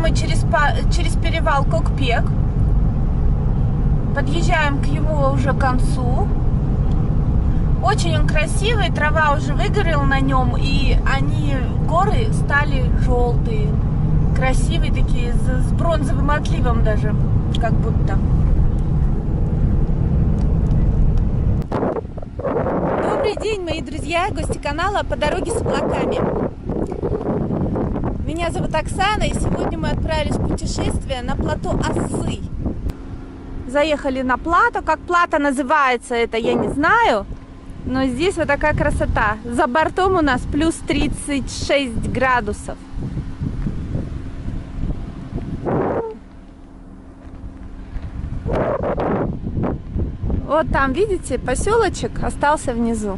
мы через перевал Кокпек. Подъезжаем к его уже концу. Очень он красивый, трава уже выгорела на нем, и горы стали желтые, красивые такие, с бронзовым отливом даже, как будто. Добрый день, мои друзья, гости канала «По дороге с облаками». Меня зовут Оксана, и сегодня мы отправились в путешествие на плато Осы. Заехали на плато. Как плато называется, это я не знаю. Но здесь вот такая красота. За бортом у нас плюс 36 градусов. Вот там, видите, поселочек остался внизу.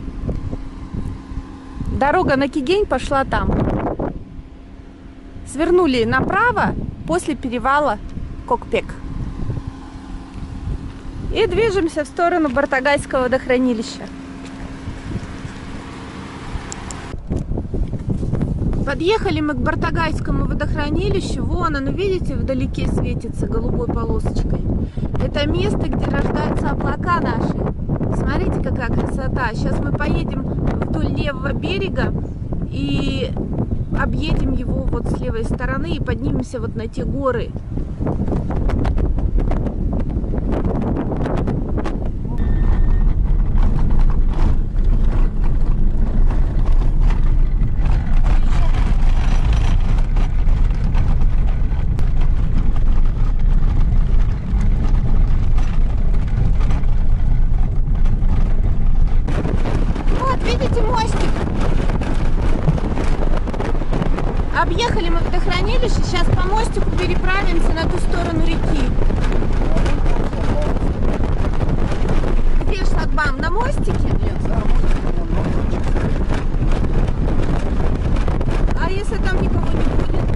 Дорога на Кигень пошла там. Свернули направо после перевала Кокпек. И движемся в сторону Бартагайского водохранилища. Подъехали мы к Бартагайскому водохранилищу. Вон оно, видите, вдалеке светится голубой полосочкой. Это место, где рождаются облака наши. Смотрите, какая красота. Сейчас мы поедем вдоль левого берега и объедем его вот с левой стороны и поднимемся вот на те горы. Объехали мы водохранилище, сейчас по мостику переправимся на ту сторону реки. Где шлагбаум? На мостике? Нет, за мостиком. А если там никого не будет?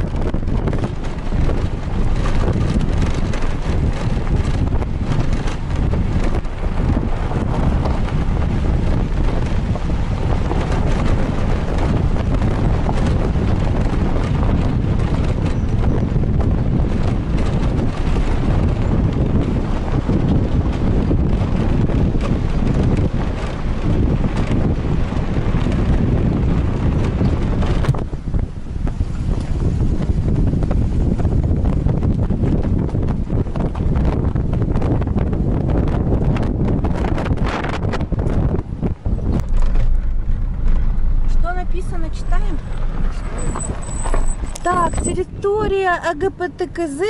Читаем. Так, территория АГПТКЗ.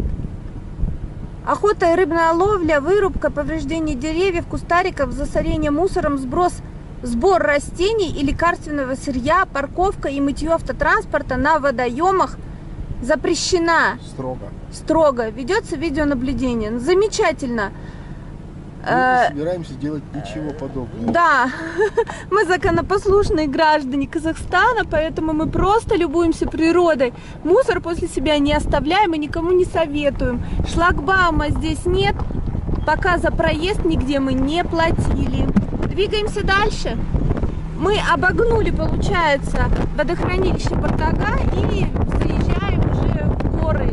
Охота и рыбная ловля, вырубка, повреждение деревьев, кустариков, засорение мусором, сбор растений и лекарственного сырья, парковка и мытье автотранспорта на водоемах запрещена. Строго. Ведется видеонаблюдение. Замечательно. Мы не собираемся делать ничего подобного. Да, мы законопослушные граждане Казахстана, поэтому мы просто любуемся природой. Мусор после себя не оставляем и никому не советуем. Шлагбаума здесь нет, пока за проезд нигде мы не платили. Двигаемся дальше. Мы обогнули, получается, водохранилище Бартага и заезжаем уже в горы.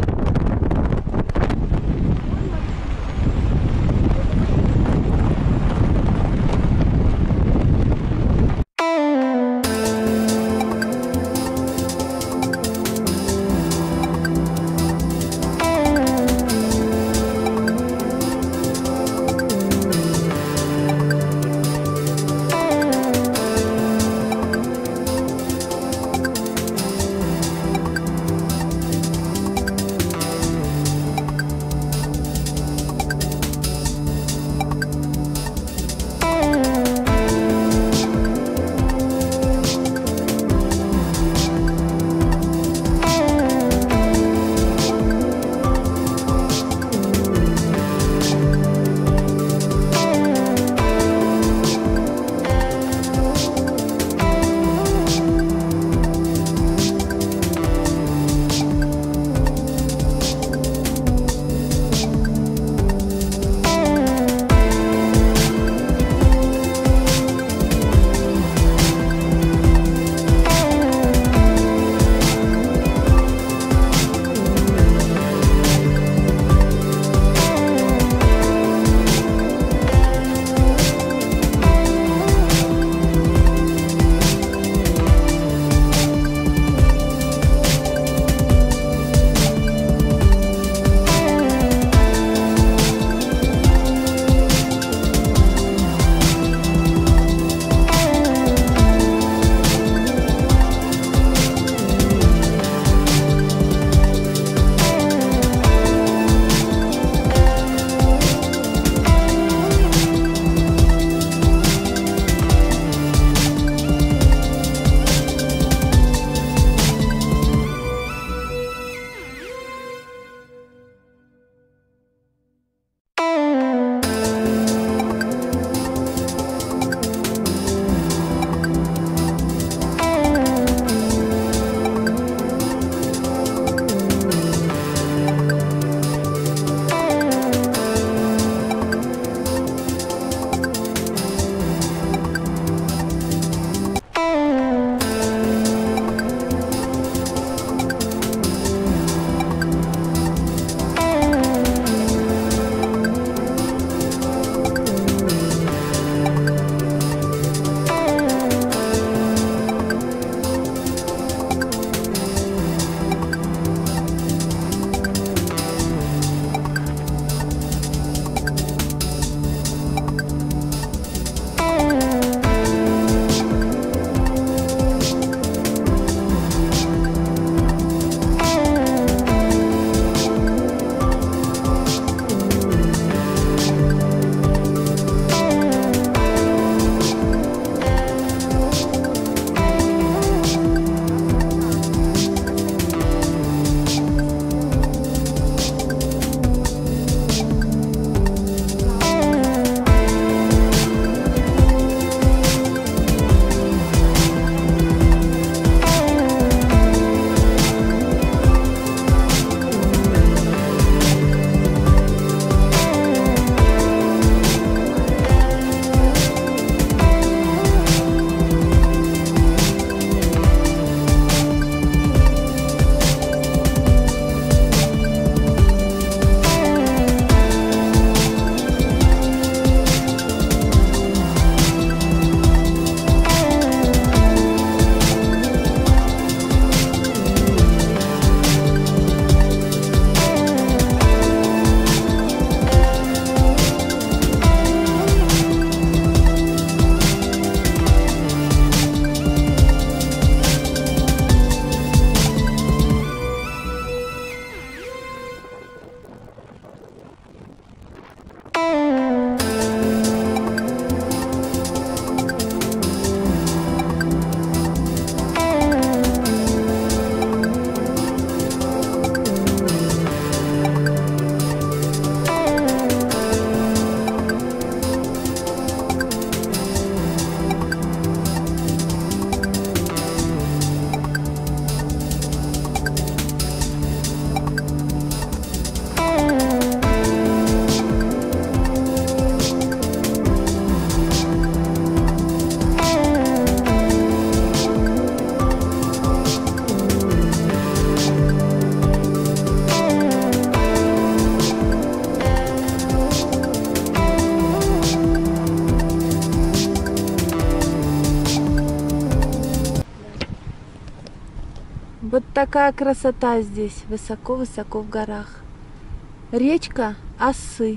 Вот такая красота здесь, высоко-высоко в горах. Речка Осы.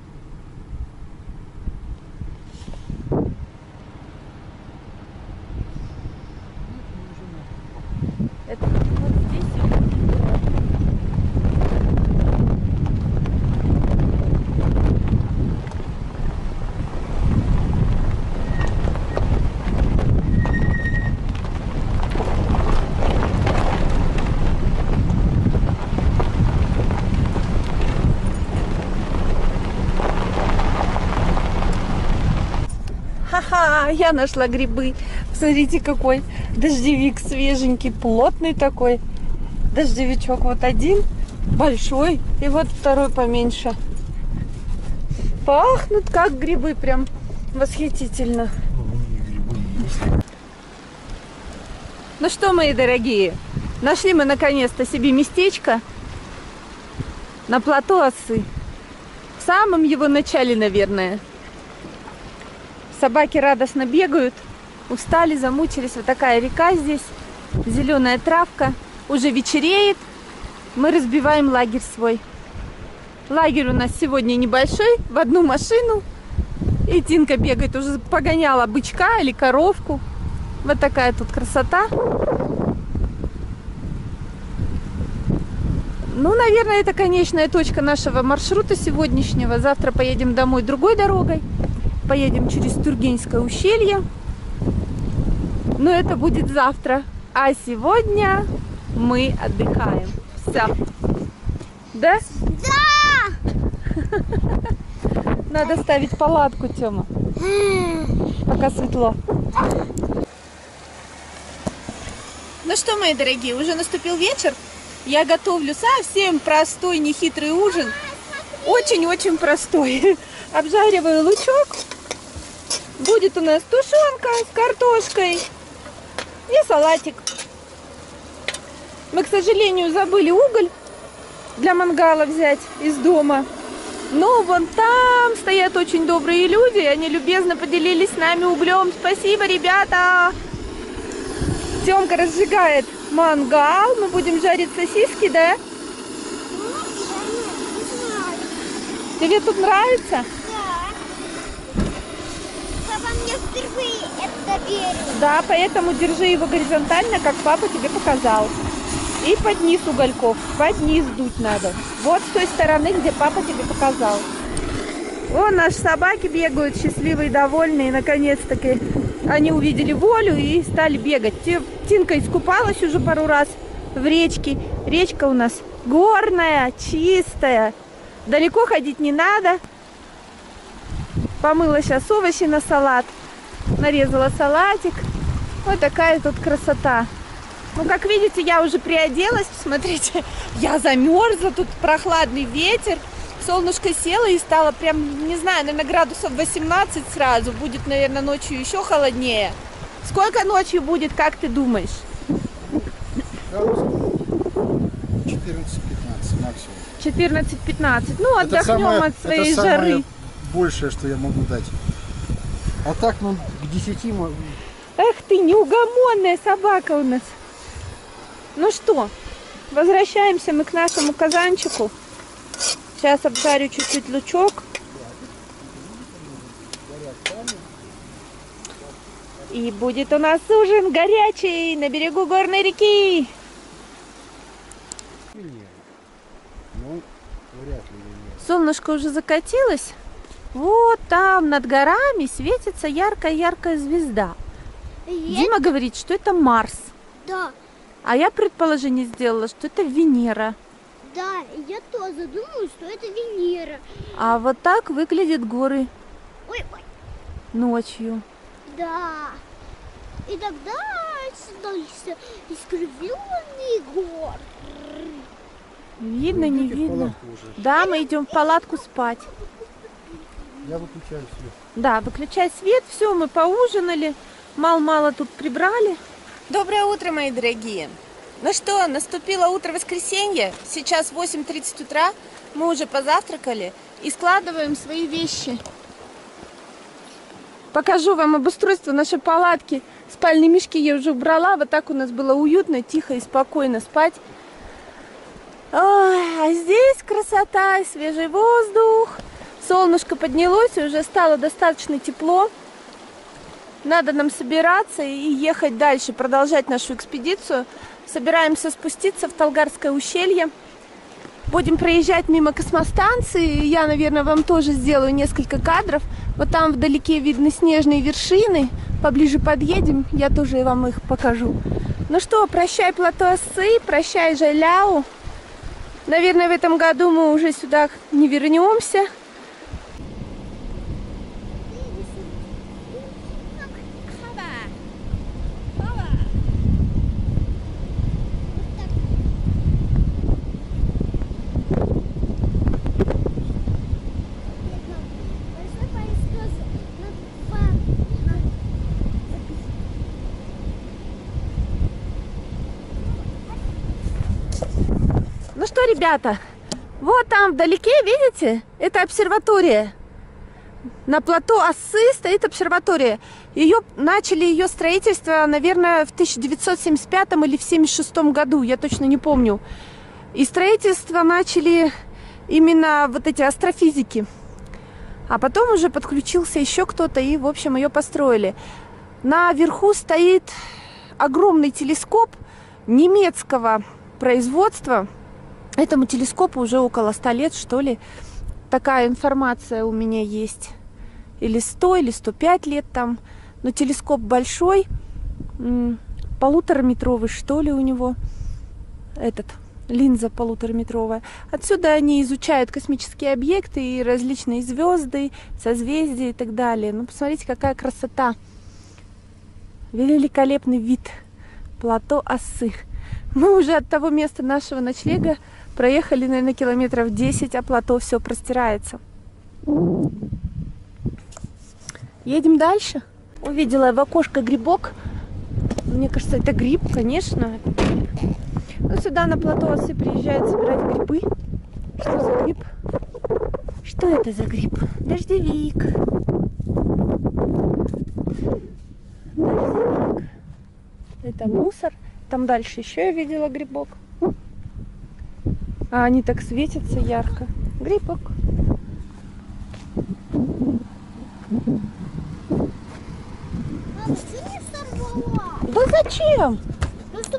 Это вот здесь и будет город. Ха-ха, я нашла грибы. Смотрите, какой дождевик свеженький, плотный такой. Дождевичок вот один, большой, и вот второй поменьше. Пахнут как грибы, прям восхитительно. Ну что, мои дорогие, нашли мы наконец-то себе местечко на плато Осы. В самом его начале, наверное. Собаки радостно бегают, устали, замучились. Вот такая река здесь, зеленая травка. Уже вечереет, мы разбиваем лагерь свой. Лагерь у нас сегодня небольшой, в одну машину. И Тинка бегает, уже погоняла бычка или коровку. Вот такая тут красота. Ну, наверное, это конечная точка нашего маршрута сегодняшнего. Завтра поедем домой другой дорогой. Поедем через Тургеневское ущелье. Но это будет завтра. А сегодня мы отдыхаем. Все. Да? Да! Надо ставить палатку, Тёма. Пока светло. Ну что, мои дорогие, уже наступил вечер. Я готовлю совсем простой, нехитрый ужин. Очень-очень простой. Обжариваю лучок. Будет у нас тушенка с картошкой и салатик. Мы, к сожалению, забыли уголь для мангала взять из дома. Но вон там стоят очень добрые люди. Они любезно поделились с нами углем. Спасибо, ребята! Тёмка разжигает мангал. Мы будем жарить сосиски, да? Тебе тут нравится? Мне впервые это верю. Да, поэтому держи его горизонтально, как папа тебе показал. И под низ угольков. Под низ дуть надо. Вот с той стороны, где папа тебе показал. Вон наши собаки бегают, счастливые, довольные. Наконец-таки они увидели волю и стали бегать. Тинка искупалась уже пару раз в речке. Речка у нас горная, чистая. Далеко ходить не надо. Помыла сейчас овощи на салат. Нарезала салатик. Вот такая тут красота. Ну, как видите, я уже приоделась. Смотрите, я замерзла. Тут прохладный ветер. Солнышко село и стало прям, не знаю, наверное, градусов 18 сразу. Будет, наверное, ночью еще холоднее. Сколько ночью будет, как ты думаешь? 14-15 максимум. 14-15. Ну, отдохнем от своей жары. Большее, что я могу дать. А так, ну, к 10 могу. Эх ты, неугомонная собака у нас. Ну что, возвращаемся мы к нашему казанчику. Сейчас обжарю чуть-чуть лучок. И будет у нас ужин горячий на берегу горной реки. Ну, вряд ли. Солнышко уже закатилось. Вот там над горами светится яркая-яркая звезда. Дима говорит, что это Марс. Да. А я предположение сделала, что это Венера. Да, я тоже думаю, что это Венера. А вот так выглядят горы Ой, ночью. да. И тогда становятся искривленные горы. Видно, Ну, не идите в видно. палатку уже. Да, мы идем в палатку спать. Я выключаю свет. Да, выключай свет. Все, мы поужинали. Мало-мало тут прибрали. Доброе утро, мои дорогие. Ну что, наступило утро воскресенья. Сейчас 8:30 утра. Мы уже позавтракали и складываем свои вещи. Покажу вам обустройство нашей палатки. Спальные мешки я уже убрала. Вот так у нас было уютно, тихо и спокойно спать. Ой, а здесь красота, свежий воздух. Солнышко поднялось, и уже стало достаточно тепло. Надо нам собираться и ехать дальше, продолжать нашу экспедицию. Собираемся спуститься в Талгарское ущелье. Будем проезжать мимо космостанции. Я, наверное, вам тоже сделаю несколько кадров. Вот там вдалеке видны снежные вершины. Поближе подъедем, я тоже вам их покажу. Ну что, прощай плато Осы, прощай Жайляу. Наверное, в этом году мы уже сюда не вернемся. Ну что, ребята, вот там вдалеке, видите, это обсерватория. На плато Осы стоит обсерватория. Начали ее строительство, наверное, в 1975 или в 1976 году, я точно не помню. И строительство начали именно вот эти астрофизики. А потом уже подключился еще кто-то, и, в общем, ее построили. Наверху стоит огромный телескоп немецкого производства. Этому телескопу уже около 100 лет, что ли. Такая информация у меня есть. Или 100, или 105 лет там. Но телескоп большой, 1,5-метровый, что ли, у него. Линза 1,5-метровая. Отсюда они изучают космические объекты и различные звезды, созвездия и так далее. Ну, посмотрите, какая красота. Великолепный вид. Плато Осы. Мы уже от того места нашего ночлега проехали, наверное, километров 10, а плато все простирается. Едем дальше. Увидела в окошко грибок. Мне кажется, это гриб, конечно. Это гриб. Ну, сюда на плато Осы приезжают собирать грибы. Что за гриб? Что это за гриб? Дождевик. Дождевик. Это мусор. Там дальше еще я видела грибок. А они так светятся ярко. Грибок. Мама, что не сорвала? Да зачем? Ну, чтобы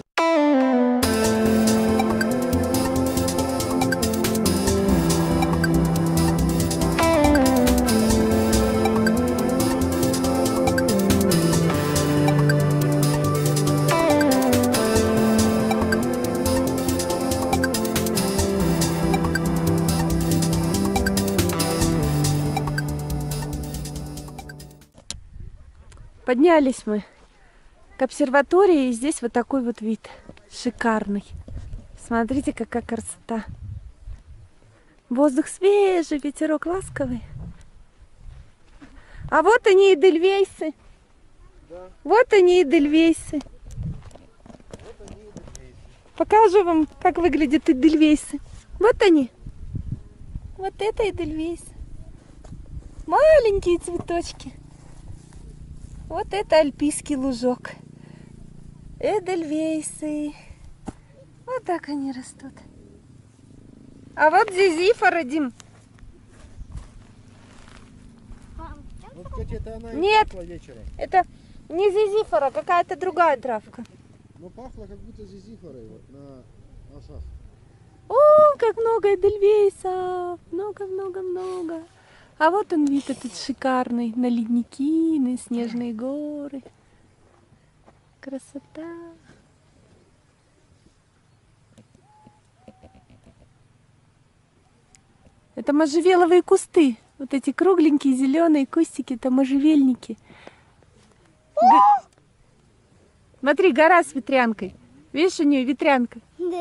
Поднялись мы к обсерватории, и здесь вот такой вот вид шикарный. Смотрите, какая красота. Воздух свежий, ветерок ласковый. А вот они, эдельвейсы. Да. Вот они, эдельвейсы. Покажу вам, как выглядят эдельвейсы. Вот они. Вот это эдельвейс. Маленькие цветочки. Вот это альпийский лужок. Эдельвейсы. Вот так они растут. А вот зизифора, Дим. Ну, кстати, это она и Нет. пахла вечером. Это не зизифора, какая-то другая травка. Но пахло как будто зизифорой вот на осах. О, как много эдельвейсов. Много-много-много. А вот он вид этот шикарный. На ледники, на снежные горы. Красота. Это можжевеловые кусты. Вот эти кругленькие зеленые кустики, это можжевельники. Смотри, гора с ветрянкой. Видишь, у нее ветрянка.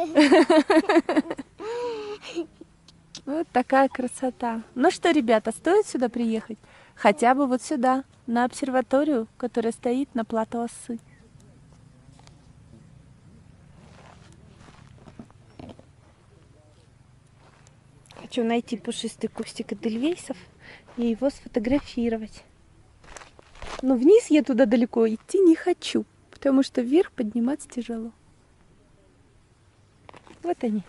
Вот такая красота. Ну что, ребята, стоит сюда приехать? Хотя бы вот сюда, на обсерваторию, которая стоит на плато Осы. Хочу найти пушистый кустик эдельвейсов и его сфотографировать. Но вниз я туда далеко идти не хочу, потому что вверх подниматься тяжело. Вот они.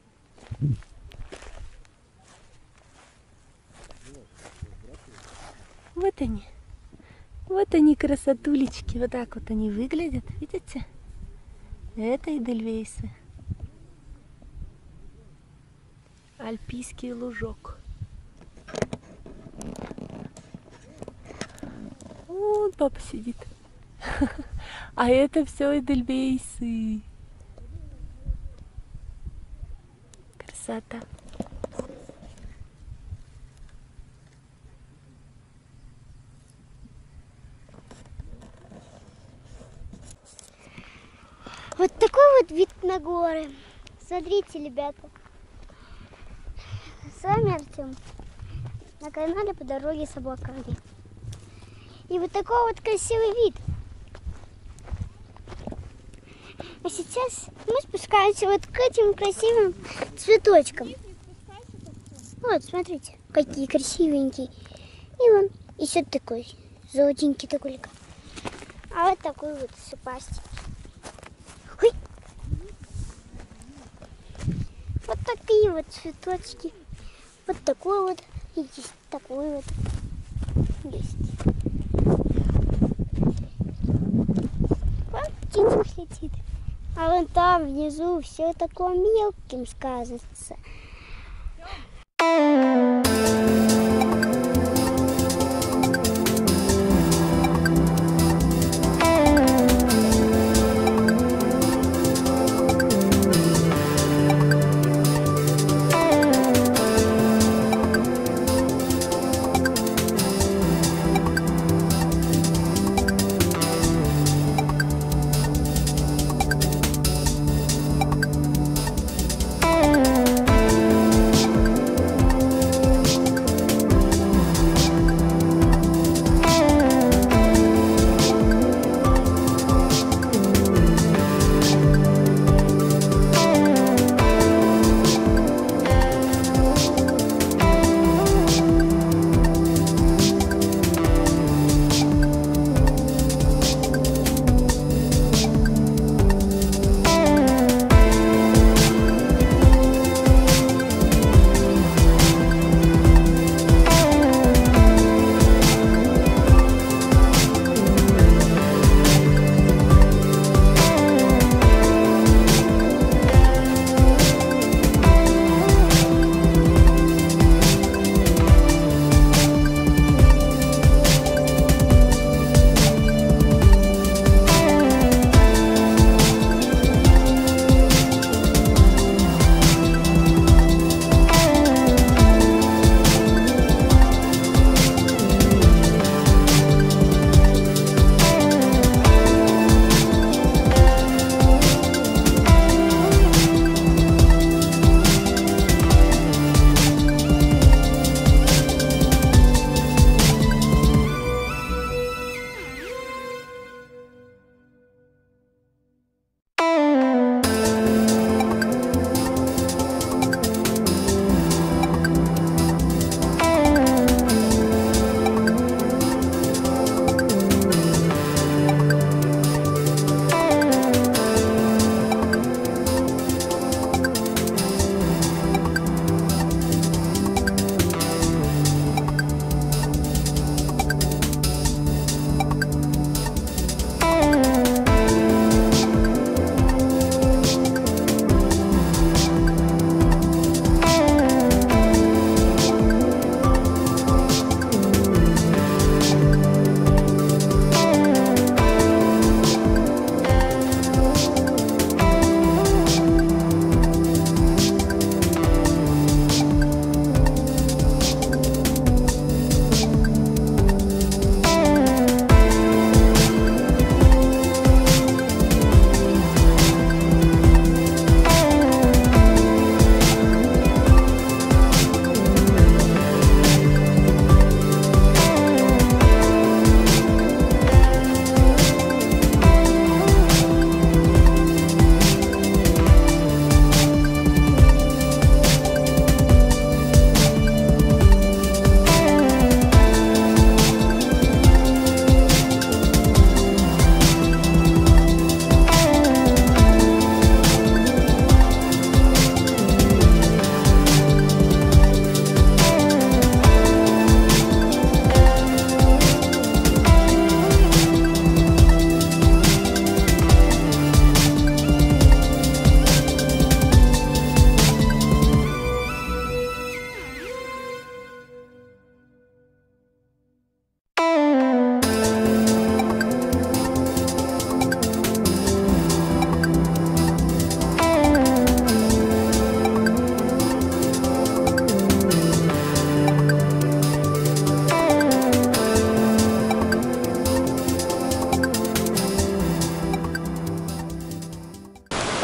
Вот они. Вот они, красотулечки. Вот так вот они выглядят. Видите? Это эдельвейсы. Альпийский лужок. Вон папа сидит. А это все эдельвейсы. Красота. Вот такой вот вид на горы. Смотрите, ребята. С вами Артем. На канале «По дороге с облаками». И вот такой вот красивый вид. А сейчас мы спускаемся вот к этим красивым цветочкам. Вот, смотрите, какие красивенькие. И вон еще такой золотенький такой. А вот такой вот шипастик. Ой. Вот такие вот цветочки. Вот такой вот. И есть такой вот. Есть. Вон птичка летит. А вон там внизу все такое мелким сказывается.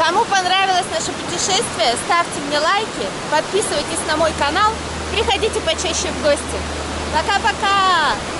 Кому понравилось наше путешествие, ставьте мне лайки, подписывайтесь на мой канал, приходите почаще в гости. Пока-пока!